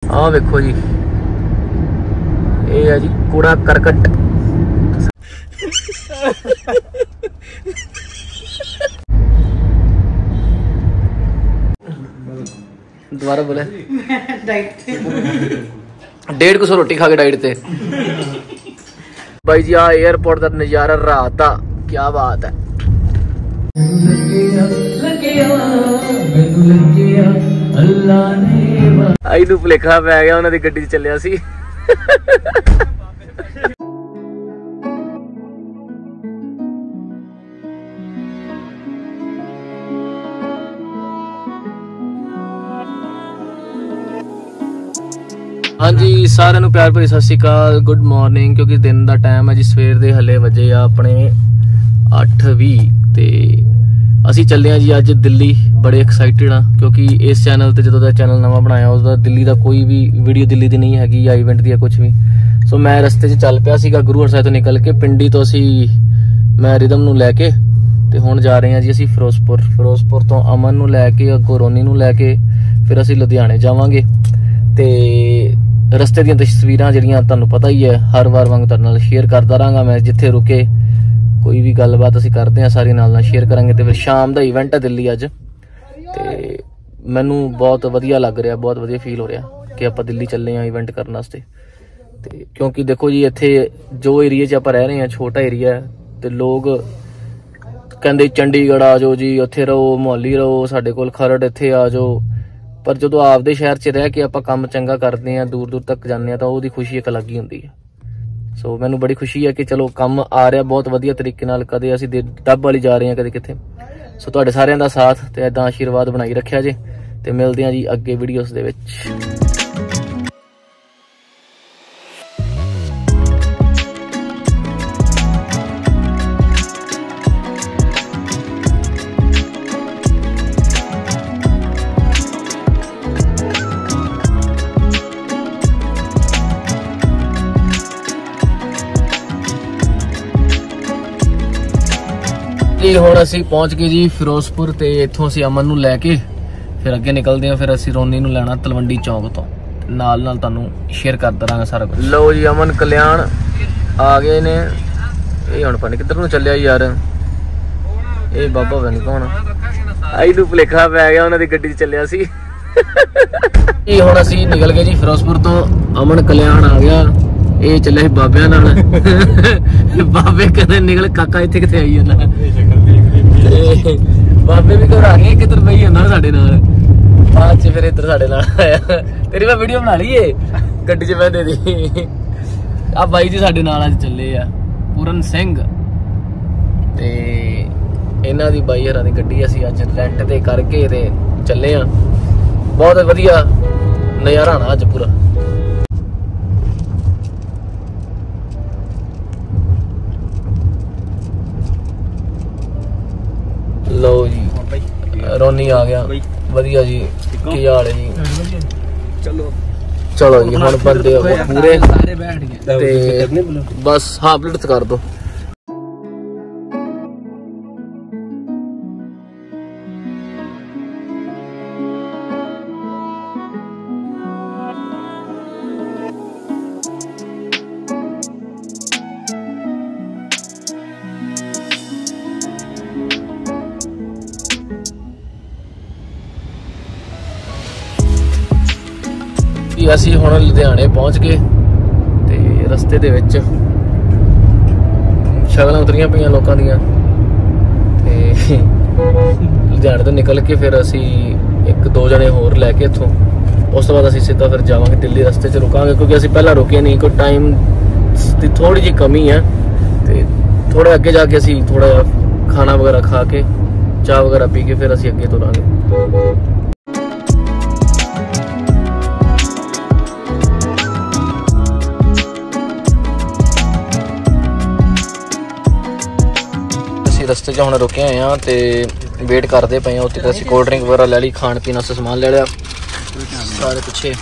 ਆ ਵੇਖੋ ਜੀ, ਇਹ ਹੈ ਜੀ ਕੂੜਾ ਕਰਕਟ। दोबारा बोले डाइट 150 रोटी खा के डाइट थे भाई जी। आ एयरपोर्ट का नजारा रात का क्या बात है। आई नूं भुलेखा पै गया, उन्हां दी गड्डी च चलिया सी। हाँ जी, सारिਆਂ ਨੂੰ प्यार भरी सत श्री अकाल, गुड मॉर्निंग। क्योंकि दिन का टाइम है जी, सवेर के हले वजे आ अपने 8:20 ते असी चले जी अज दिल्ली। बड़े एक्साइटेड हाँ क्योंकि इस चैनल ते जो चैनल नवा बनाया उसका दिल्ली का कोई भी वीडियो दिल्ली की नहीं हैगी या इवेंट दी कुछ भी। सो मैं रस्ते च चल पिया सीगा गुरु हरसाए तो निकल के पिंडी तो असी मैं रिदम नूं लैके ते हुण जा रहे हैं जी असी फिरोजपुर तो अमन नूं लैके अगों रोनी नूं लैके फिर असी लुधियाने जावांगे। ते रस्ते दी तस्वीरां जिहड़ियां तुहानूं पता ही है हर वार वांग तुहाडे नाल शेयर करदा रहांगा। मैं जिथे रुके कोई भी गलबात असीं करदे हां सारी नाल शेयर करांगे। ते फिर शाम दा इवेंट है दिल्ली अज, ते मैनूं बहुत वधिया लग रहा, बहुत वधिया फील हो रहा कि आपां दिल्ली चले हां इवेंट करन वास्ते। ते क्योंकि देखो जी इत्थे जो एरिया च आपां रह रहे हैं छोटा एरिया है, ते लोग कहंदे चंडीगढ़ आ जाओ जी, उत्थे रहो, मोहाली रहो, साडे कोल खरड़ इत्थे आ जाओ। पर जो आपदे शहर च रह के आपां काम चंगा करते हैं, दूर दूर तक जाने तो उसकी खुशी एक अलग ही होंदी है। सो मैनू बड़ी खुशी है कि चलो काम आ रहा बहुत वधिया तरीके नाल, कदे असीं डब वाली जा रहे हैं कदे किथे। सो तुहाडे सारिआं दा साथ ते इदां आशीर्वाद बनाई रखिया जे, ते मिलदे हां जी अगे वीडियोस दे विच। जी हुण असीं पहुंच गए जी फिरोजपुर, ते इत्थों असीं अमन नूं लैके फिर अगे निकलते हैं। फिर असीं रोनी नूं लैणा तलवंडी चौक तो, नाल नाल तुहानूं शेयर करदा रहांगा सारा कुछ। लो जी अमन कल्याण आ गए ने। ये हुण पता नहीं किधर नूं चलिया यार, ये बाबा पता नहीं कौन आई नूं भुलेखा पै गया, उन्हां दी गड्डी च चलिया सी। ये हुण असीं निकल गए जी फिरोजपुर तो, अमन कल्याण आ गया। ये चलिया बाबिया नाल। बाबे कहते निकल काका इत्थे किथे आई जांदा, बाबे भी घबरा गए किधर बही जांदा साडे नाल। बाद च फिर इधर साडे नाल आया। तेरी मैं वीडियो बना ली है गड्डी च बैठे दी। आ बाई जी साडे नाल अज चले आ पूरन सिंह, ते इन्हां दी बाई हरां दी गड्डी असीं अज रेंट ते करके ते चले आ। बहुत वधिया नज़ारा आना अज पूरा। लो जी रोनी आ गया, वधिया जी, की हाल है जी? चलो जी हुण बंदे हो गए पूरे, ते बस हाँ प्लेट कर दो। असीं हुण लुधियाने पहुंच गए, ते रस्ते दे विच शगलां उतरियां पईयां लोकां दियां, ते लुधियाने तो निकल के फिर असीं एक दो जने होर लैके इत्थों, उस तो बाद असीं सीधा फिर जावांगे दिल्ली। रस्ते च रुकांगे क्योंकि असीं पहला रुके नहीं, कोई टाइम की थोड़ी जी कमी है। ते थोड़े अगे जाके असीं थोड़ा खाना वगैरह खा के चाह वगैरह पी के फिर असीं अगे तुरांगे। रस्ते च हुण रुके हुए हैं, तो वेट करते पे हैं। उत्ते असीं कोल्ड ड्रिंक वगैरह ले ली, खाण पीण वास्ते समान ले लिया सारे पिछे।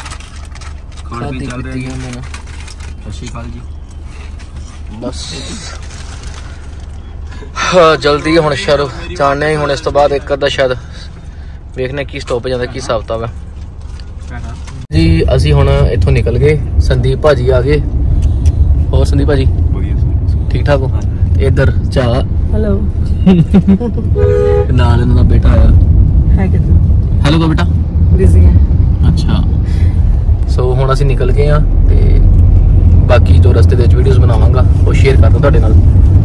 बस जल्दी हुण शहर जाने हुण, इस तो बाद एक अद्धा शायद वेखने की स्टॉप जाता की हिसाब किताब है जी। ਅਸੀਂ ਹੁਣ ਇੱਥੋਂ ਨਿਕਲ ਗਏ। ਸੰਦੀਪ ਭਾਜੀ ਆ गए। ਹੋਰ ਸੰਦੀਪ ਭਾਜੀ ठीक ठाक हो? इधर चा हेलो नाल इन्हां दा बेटा आया है किधर? हेलो को बेटा बिजी है। अच्छा सो हुण ਅਸੀਂ निकल गए हैं ਤੇ बाकी जो रस्ते ਦੇ ਵਿੱਚ ਵੀਡੀਓਜ਼ ਬਣਾਵਾਂਗਾ ਉਹ ਸ਼ੇਅਰ ਕਰਦਾ ਤੁਹਾਡੇ ਨਾਲ।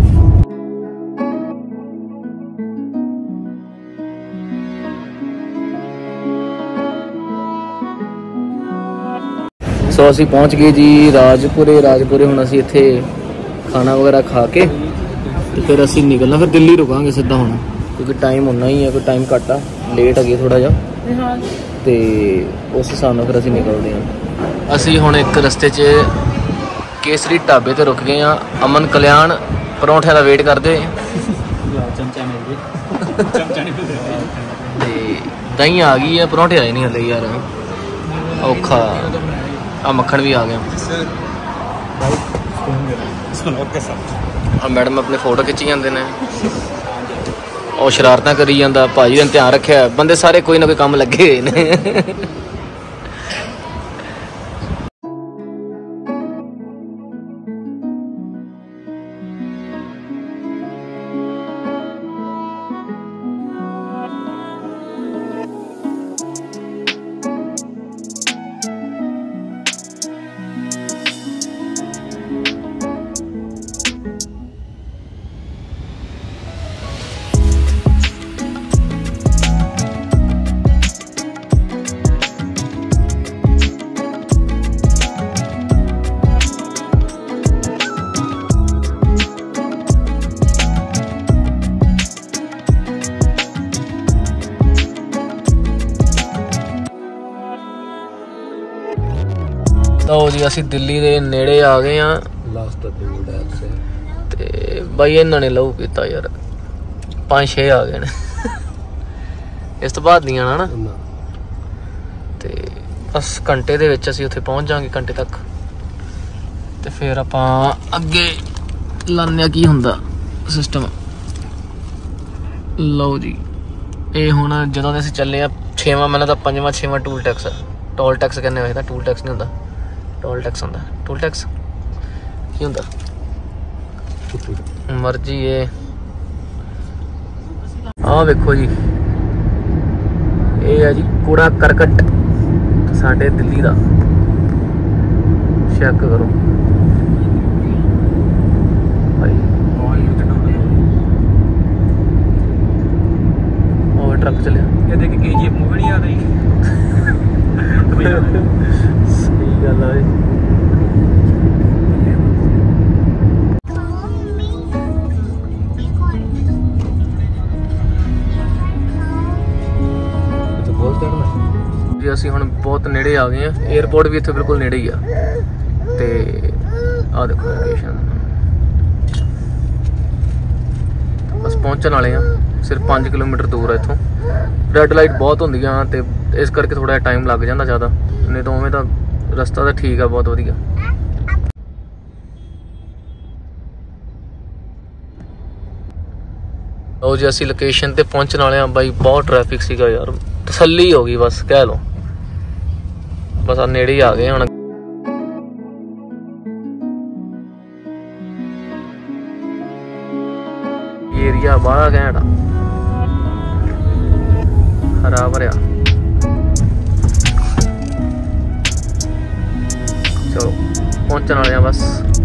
सो ਅਸੀਂ पहुंच गए जी राजपुरे। ਹੁਣ ਅਸੀਂ ਇੱਥੇ खाना वगैरह खा के तो फिर असी निकलना, फिर दिल्ली रुकांगे सीधा हुण क्योंकि टाइम होना ही है, कोई टाइम घट आ लेट है थोड़ा जा तो उस हिसाब नाल फिर असी निकलते हैं। असी हुण एक रस्ते च केसरी ढाबे ते रुक गए हैं। अमन कल्याण परौंठे का वेट करते दही आ गई है, परौंठे आए नहीं हले यार, औखा। आ मक्खन भी आ गया। मैडम अपने फोटो खिंची जाते हैं और शरारत करी जाता। भाजी ने ध्यान रखा, बंदे सारे कोई ना कोई काम लगे हुए ने। तो जी असी दिल्ली के नेड़े आ गए हैं। लास्ट ते भाई इन्होंने लहू पीता यार, 5-6 आ गए ने इस तो बाद नहीं आना ना। ते बस घंटे दे विच असी उत्थे पहुंच जाएंगे, घंटे तक। ते फिर आपां अगे लाने की हुंदा सिस्टम। लो जी ये हुण जदों दे असी चले 6वां मैंने तो 5वां-6वां टूल टैक्स, टोल टैक्स कहने वैसे टूल टैक्स नहीं हुंदा, टोल टैक्स होंदा। टोल टैक्स की होंदा मर्जी है। आ देखो जी ये है जी कूड़ा करकट साडे दिल्ली दा, चेक करो भाई। और ट्रक चलिया ये देख KGF मूवी नहीं आ रही। सही गल है। जी असी हुण बहुत नेड़े आ गए हैं। एयरपोर्ट भी इत्थे बिल्कुल नेड़े ही आ। ते आ देखो लोकेशन, बस पहुंचने वाले हैं। सिर्फ 5 किलोमीटर दूर है इत्थों। रैड लाइट बहुत होंदियां ते इस करके थोड़ा टाइम लग जाता ज़्यादा, नहीं तो उवें तो रस्ता तो ठीक है, बहुत वधिया। लो जी असी लोकेशन ते पहुंचने वाले हैं। भाई बहुत ट्रैफिक सीगा यार, तसल्ली हो गई बस कह लो। बस आ नेड़े ही आ गए हुण। एरिया बड़ा घैंट, हरा भरिया। चलो पहुंचने वाले हैं बस।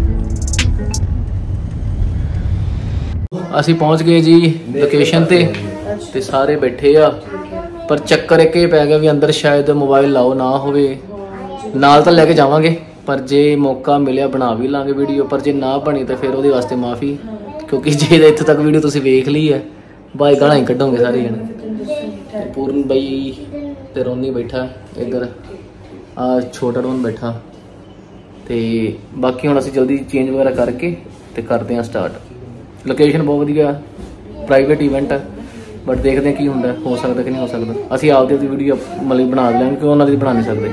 असी पहुंच गए जी लोकेशन ते सारे बैठे आ, पर चक्कर एक पै गया भी अंदर शायद मोबाइल लाओ ना होवे। नाल तो लैके जावांगे, पर जे मौका मिलिया बना भी लांगे वीडियो, पर जे ना बनी तो फिर वो वास्ते माफ़ी, क्योंकि जे इत्थे तक वीडियो तुसीं वेख ली है भाई गालां ही कड्डोगे सारे जने। पूर्ण बई ते रोनी बैठा इधर, आ छोटा डोन बैठा। तो बाकी हुण असीं जल्दी चेंज वगैरह करके ते करते हैं स्टार्ट। लोकेशन बहुत वधिया, प्राइवेट इवेंट है, बट देखते हैं की होंदा, हो सकता कि नहीं हो सकता। असीं आपदी वीडियो मतलब बना लेंगे क्योंकि उन्हां दी बना नहीं सकते।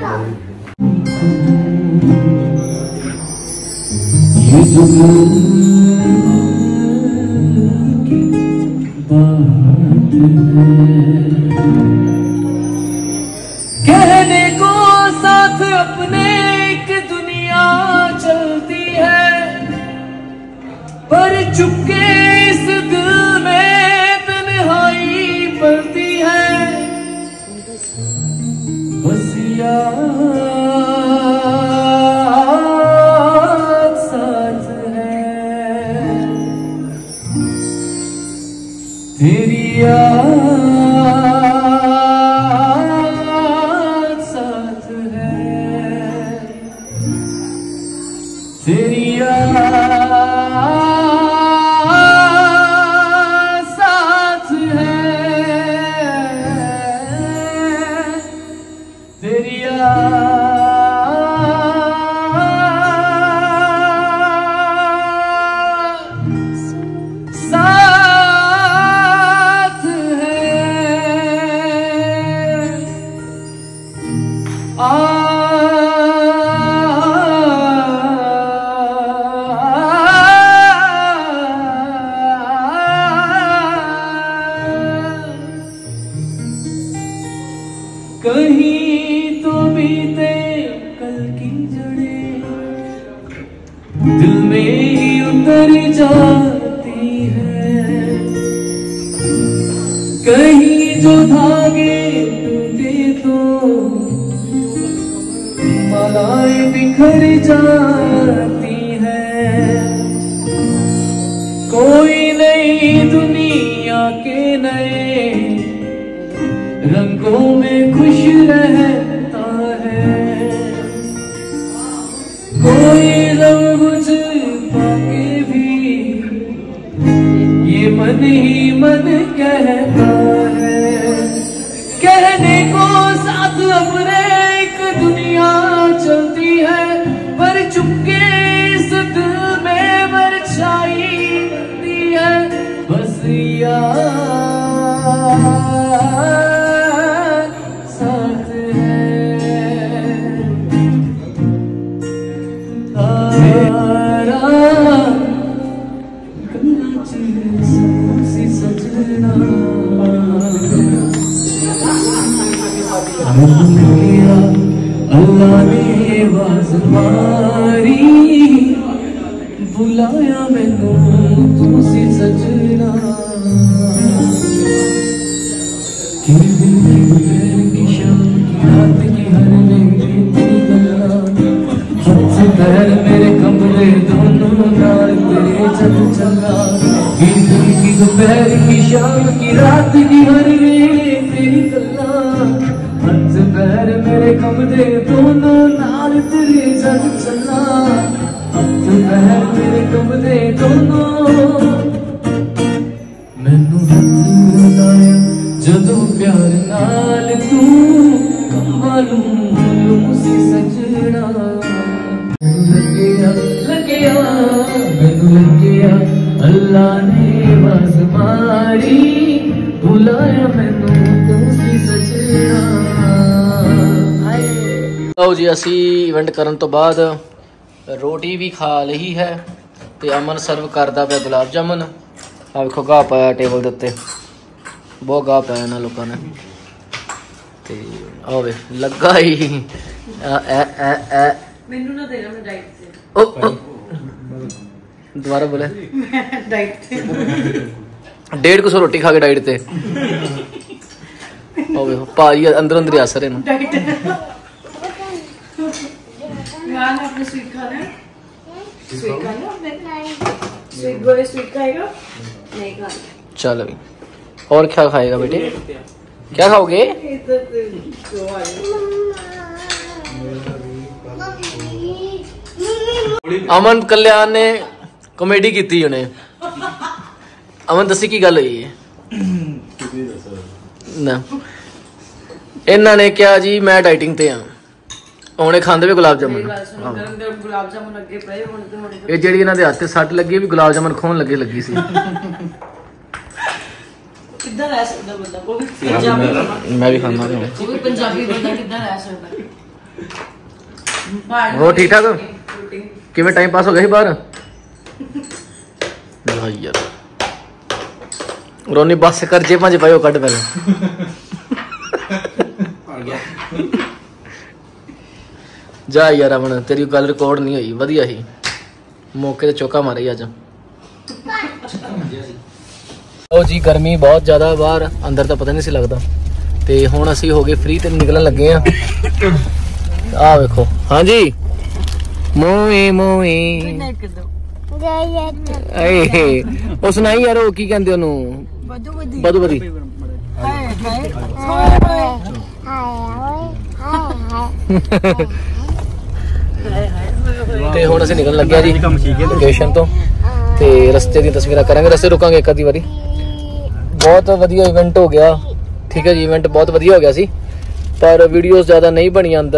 कहने को साथ चुपके इस दिल में तन्हाई पलती है, बस याद साथ है, तेरी याद साथ है, तेरी याद साथ है, तेरी साथ है। कहीं तो बीते कल की जड़ें दिल में ही उतर जाती है, कहीं जो धागे टूटे तो मालाएं बिखर जाती है, कोई नई दुनिया के नए रंगों में खुश रहता है, कोई लफ्ज़ पाके भी ये मन ही मन कहता है, कहने को साथ अपने एक दुनिया चलती है, पर चुपके इस दिल में परछाई बनती है, बस याद साथ है, तारा गलत सी सजना अल्लाह ने आवाज़ मारी, बुलाया मैनू तू सी सजना, तेरे दिल की दोपहर की शाम की रात की हर मेरी तेरी गल्ला, हाथ से पैर मेरे कमरे दोनों नाल तेरे चल चला, तेरे दिल की दोपहर की शाम की रात की हर मेरी तेरी गल्ला, हाथ से पैर मेरे कमरे दोनों नाल तेरे चल चला, हाथ से पैर मेरे कमरे दोनों, मैनू हथ लाया जदों प्यार नाल तू कमालू सी सजना, लगे मैनू लगे अल्लाह ने आवाज़ मारी, बुलाया मैनू तू सी सजना। आओ जी असी इवेंट करन तो बाद रोटी भी खा ली है ते अमन सर्व करदा पिया गुलाब जामुन। आ देखो गाह पाया टेबल दे उत्ते, बहुत गाह पाया इन्हां लोकां ने ते आवे लगा ही मैनू ना देना, मैं डाइट से। ओ दोबारा बोले मैं डाइट से 150 रोटी खा के डाइट ते आवे भाई अंदर अंदर हस रहे डाइट यार आपने स्वीट खाना है? स्वीट खाना आपने? स्वीट बॉय स्वीट खाएगा? नहीं खाना। चल अभी और क्या खाएगा बेटे, क्या खाओगे? अमन कल्याण ने कॉमेडी की उन्हें। अमन दसी की गल हुई है ना, इन्हों ने क्या जी मैं डाइटिंग ते हाँ, हुणे खांदे भी गुलाब जामुन। ये जेड़ी इन्हां दे हत्थ ते सट लगी भी गुलाब जामुन खोन लगे लगी सी। किद्दां रह सकदा बंदा, वो भी पंजाबी, मैं भी खाना हूं, वो भी पंजाबी बंदा किद्दां रह सकदा। वो ठीक ठाक किवें टाइम पास हो गया बाहर? यार रोनी बस कर जेबां च पायो कट पहले जा यार अमन तेरी गल रिकॉर्ड नहीं हुई, वधिया ही मौके ते चौका मारे अज। ਉਹ ਜੀ ਗਰਮੀ ਬਹੁਤ ਜ਼ਿਆਦਾ ਬਾਹਰ, ਅੰਦਰ ਤਾਂ ਪਤਾ ਨਹੀਂ ਸੀ ਲੱਗਦਾ। ਤੇ ਹੁਣ ਅਸੀਂ ਹੋ ਗਏ ਫ੍ਰੀ ਤੇ ਨਿਕਲਣ ਲੱਗੇ ਆ। ਆਹ ਵੇਖੋ। ਹਾਂਜੀ ਮੋਏ ਮੋਏ ਉਹ ਸੁਣਾਈ ਯਾਰ, ਉਹ ਕੀ ਕਹਿੰਦੇ ਉਹਨੂੰ? ਬਦੂ ਬਦੀ। ਤੇ ਹੁਣ ਅਸੀਂ ਨਿਕਲਣ ਲੱਗੇ ਆ ਜੀ ਲੋਕੇਸ਼ਨ ਤੋਂ, ਤੇ ਰਸਤੇ ਦੀਆਂ ਤਸਵੀਰਾਂ ਕਰਾਂਗੇ। ਰਸਤੇ ਰੁਕਾਂਗੇ ਇੱਕ ਅੱਧੀ ਵਾਰੀ। ਬਹੁਤ ਵਧੀਆ ਇਵੈਂਟ ਹੋ ਗਿਆ, ਠੀਕ ਹੈ ਜੀ। ਇਵੈਂਟ ਬਹੁਤ ਵਧੀਆ ਹੋ ਗਿਆ ਸੀ, ਪਰ ਵੀਡੀਓਜ਼ ਜ਼ਿਆਦਾ ਨਹੀਂ ਬਣੀਆਂ ਅੰਦਰ,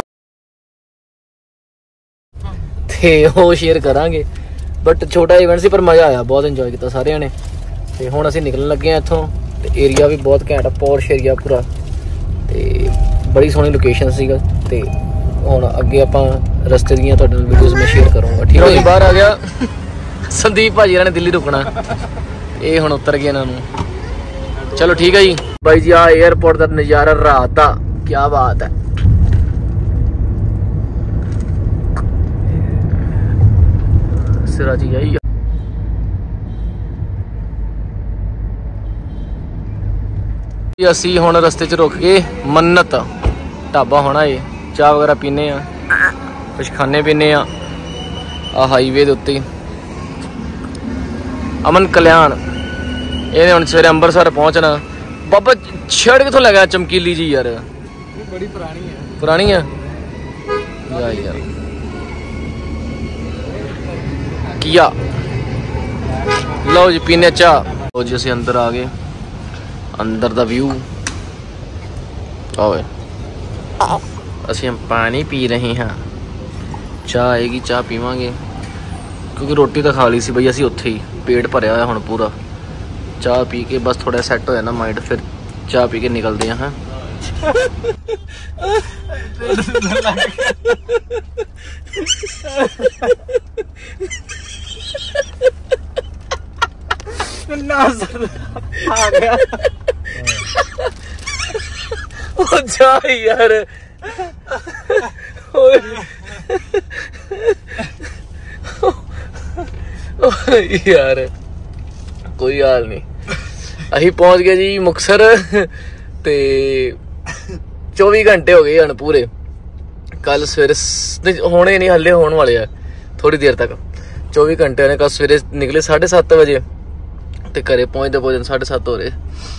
ਤੇ ਉਹ ਸ਼ੇਅਰ ਕਰਾਂਗੇ। ਬਟ ਛੋਟਾ ਇਵੈਂਟ ਸੀ, ਪਰ ਮਜ਼ਾ ਆਇਆ, ਬਹੁਤ ਇੰਜੋਏ ਕੀਤਾ ਸਾਰਿਆਂ ਨੇ। ਤੇ ਹੁਣ ਅਸੀਂ ਨਿਕਲਣ ਲੱਗੇ ਆ ਇੱਥੋਂ। ਤੇ ਏਰੀਆ ਵੀ ਬਹੁਤ ਘੈਂਟ, ਪੌਸ਼ ਏਰੀਆ ਪੂਰਾ, ਤੇ ਬੜੀ ਸੋਹਣੀ ਲੋਕੇਸ਼ਨ ਸੀਗਾ। ਤੇ ਹੁਣ ਅੱਗੇ ਆਪਾਂ ਰਸਤੇ ਦੀਆਂ ਤੁਹਾਡੇ ਨਾਲ ਵੀਡੀਓਜ਼ ਮੈਂ ਸ਼ੇਅਰ ਕਰੂੰਗਾ, ਠੀਕ ਹੈ ਜੀ। ਬਾਹਰ ਆ ਗਿਆ ਸੰਦੀਪ ਭਾਜੀ, ਇਹਨਾਂ ਨੇ ਦਿੱਲੀ ਰੁਕਣਾ, ਇਹ ਹੁਣ ਉਤਰ ਗਏ ਇਹਨਾਂ ਨੂੰ। ਚਲੋ ਠੀਕ ਹੈ ਜੀ ਬਾਈ ਜੀ। ਆ 에ਅਰਪੋਰਟ ਦਾ ਨਜ਼ਾਰਾ ਰਾਤ ਦਾ, ਕੀ ਬਾਤ ਹੈ। ਸਿਰਾ ਜੀ ਆਈ ਅਸੀਂ ਹੁਣ ਰਸਤੇ 'ਚ ਰੁਕ ਕੇ ਮੰਨਤ ਢਾਬਾ ਹੋਣਾ ਏ, ਚਾਹ ਵਗੈਰਾ ਪੀਨੇ ਆ, ਕੁਛ ਖਾਣੇ ਪੀਨੇ ਆ। ਆ ਹਾਈਵੇ ਦੇ ਉੱਤੇ ਅਮਨ ਕਲਿਆਣ, ਇਹਨੇ ਹੁਣ ਸਵੇਰੇ ਅੰਮ੍ਰਿਤਸਰ ਪਹੁੰਚਣਾ। ਬਾਬਾ ਛੜ ਕਿੱਥੋਂ ਲੱਗਾ ਚਮਕੀਲੀ ਜੀ ਯਾਰ? ਬੜੀ ਪੁਰਾਣੀ ਹੈ। ਪੁਰਾਣੀ ਆ ਯਾਰ। ਕੀਆ ਲਓ ਜੀ ਪੀਨੇ ਚਾਹ। ਲਓ ਜੀ ਅਸੀਂ ਅੰਦਰ ਆ ਗਏ। ਅੰਦਰ ਦਾ ਵਿਊ ਆਵੇ। ਅਸੀਂ ਪਾਣੀ ਪੀ ਰਹੇ ਹਾਂ, ਚਾਹ ਆਏਗੀ, ਚਾਹ ਪੀਵਾਂਗੇ, ਕਿਉਂਕਿ ਰੋਟੀ ਤਾਂ ਖਾ ਲਈ ਸੀ ਬਈ ਅਸੀਂ ਉੱਥੇ ਹੀ। ਪੇਟ ਭਰਿਆ ਹੋਇਆ ਹੁਣ ਪੂਰਾ। ਚਾਹ ਪੀ ਕੇ ਬਸ ਥੋੜਾ ਸੈੱਟ ਹੋ ਜਾਣਾ ਮਾਈਂਡ, ਫਿਰ ਚਾਹ ਪੀ ਕੇ ਨਿਕਲਦੇ ਹਾਂ। ਆ ਗਿਆ ਉਹ ਜਾ ਯਾਰ। ਯਾਰ ਕੋਈ ਹਾਲ ਨਹੀਂ। ਅਸੀਂ ਪਹੁੰਚ ਗਏ ਜੀ ਮੁਕਤਸਰ, ਤੇ 24 ਘੰਟੇ ਹੋ ਗਏ ਹਨ ਪੂਰੇ। ਕੱਲ ਸਵੇਰੇ ਹੋਣੇ ਨਹੀਂ, ਹੱਲੇ ਹੋਣ ਵਾਲੇ ਆ ਥੋੜੀ ਦੇਰ ਤੱਕ। 24 ਘੰਟੇ ਨੇ। ਕੱਲ ਸਵੇਰੇ ਨਿਕਲੇ 7:30 ਵਜੇ, ਤੇ ਘਰੇ ਪਹੁੰਚਦੇ 7:30 ਹੋ ਰਹੇ।